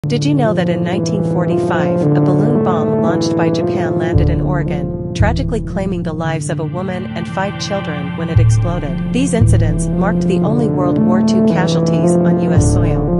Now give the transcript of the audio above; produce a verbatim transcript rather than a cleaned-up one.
Did you know that in nineteen forty-five, a balloon bomb launched by Japan landed in Oregon, tragically claiming the lives of a woman and five children when it exploded? These incidents marked the only World War Two casualties on U S soil.